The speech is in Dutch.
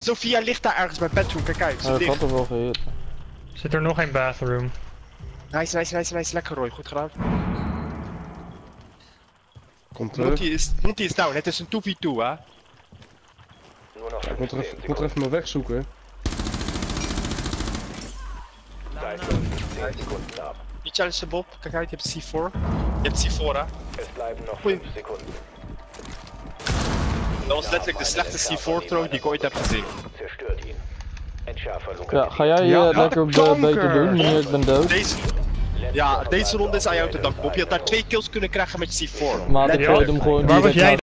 Sophia ligt daar ergens bij bedroom, kijk uit. Dat had er wel gehit. Zit er nog een bathroom? Nice. Lekker Roy, goed gedaan. Kom terug. Monty is down, het is een 2v2 hè. Ik moet er even mijn weg zoeken. Die challenge de Bob, kijk uit, je hebt C4. Je hebt C4 hè. Goeie. Dat was letterlijk de slechtste C4 throw die ik ooit heb gezien. Ja, ga jij lekker op de beter doen, meneer ik ben dood. Deze ronde is aan jou te danken, Bob. Je had daar 2 kills kunnen krijgen met je C4. Maar ik gooi hem gewoon Waar was direct jij